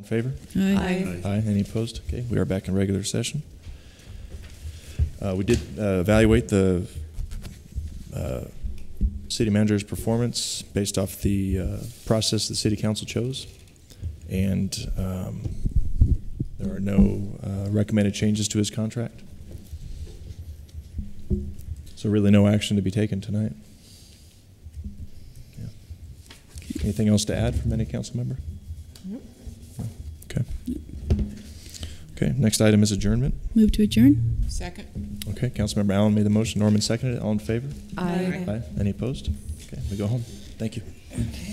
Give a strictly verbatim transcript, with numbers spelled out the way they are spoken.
In favor? Aye. Aye. Aye. Any opposed? Okay, we are back in regular session. Uh, we did uh, evaluate the uh, city manager's performance based off the uh, process the city council chose, and um, there are no uh, recommended changes to his contract. So really no action to be taken tonight. Yeah. Anything else to add from any council member? Nope. No? Okay. Okay, next item is adjournment. Move to adjourn. Second. Okay, Councilmember Allen made the motion, Norman seconded it. All in favor? Aye. Aye. Any opposed? Okay, we go home. Thank you.